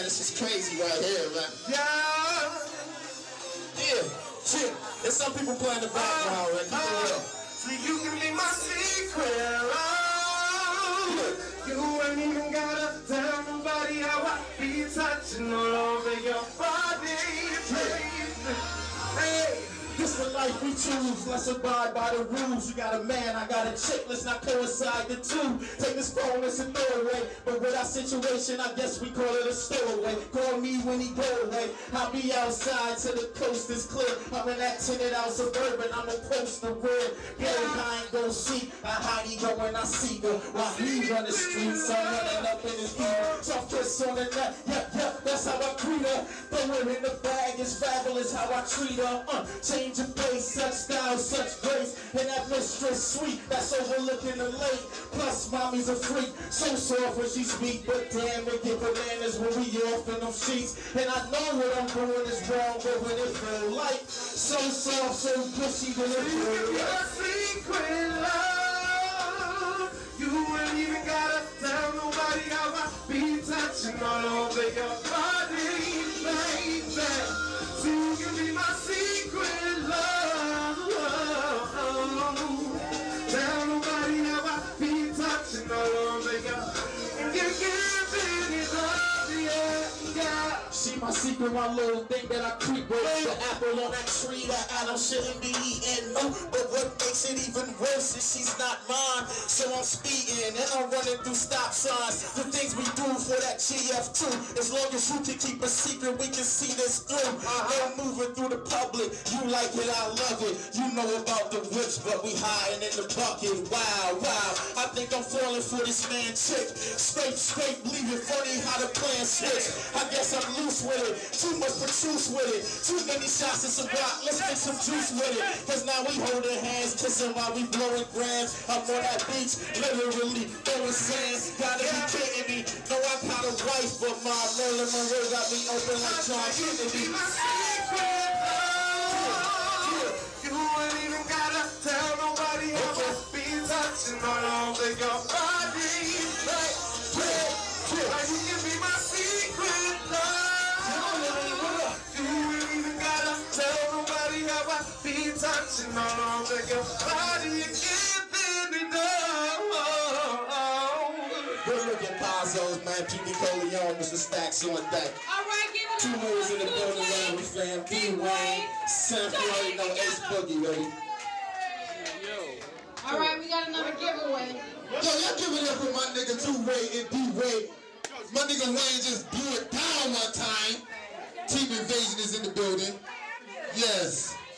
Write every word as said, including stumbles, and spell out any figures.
this is crazy right here, man. Yeah. Yeah, shit. There's some people playing the background, and you can hear. So you can be my secret love. You ain't even gotta tell nobody how I be touching all over your body, baby. Hey. This the life we choose, let's abide by the rules. You got a man, I got a chick, let's not coincide the two. Take this phone, it's a throwaway, but with our situation, I guess we call it a stowaway. Call me when he go away, I'll be outside till the coast is clear. I'm in that tinted out suburban, I'm a poster red. Yeah, I ain't gon' see how he go when I see her. While he run the streets, I'm running up in his feet. Soft kiss on the neck, yeah, yeah, that's how I treat her. Throw her in the bag, it's fabulous how I treat her. Uh, change your face, such style, such grace, and that mistress sweet, that's overlooking the lake. Plus, mommy's a freak, so soft when she speak, but damn, it get bananas when we off in them sheets. And I know what I'm doing is wrong, but when it feel like so soft, so gushy, then it feel like secret love. You ain't even gotta tell nobody how I be touching all over your body, baby. So you can be my secret love. Tell nobody how I be touching all over your, and you're giving it up, yeah, yeah. She my secret, my little thing that I creep with. The apple on that tree that Adam shouldn't be eating. No, but what makes it even worse is she's not mine. So I'm speeding and I'm running through stop signs. The things we do for that G F two. As long as you can keep a secret, we can see this through. No moving through the public. You like it, I love it. You know about the whips, but we hiding in the bucket. Wow, wow. I think I'm falling for this man chick. Straight, straight, leave it funny how the plan switch. I guess I'm loose with it. Too much produce with it. Too many shots in some rock. Let's get some juice with it. Cause now we holding hands, kissing while we blowing grams. I'm on that beach, literally throwing sands. Gotta be kidding me. No, I got a wife, but my Marilyn Monroe got me open like John Kennedy. My secret love. You ain't even gotta tell nobody how I be touching all over your body. Like, like you can be my secret love. You ain't even gotta tell nobody how I be touching all over your body. You can't baby no. Good looking Pazos, man. P D Coleon, Mister Stacks on deck. All right, give it Two ways in the building, man. We fam. D-Wayne, Sam Floyd, no Ace Boogie, baby. All right, we got another giveaway. Yo, y'all give it up for my nigga two-way and D-Way. My nigga Wayne just blew it down one time. Team Invasion is in the building. Yes.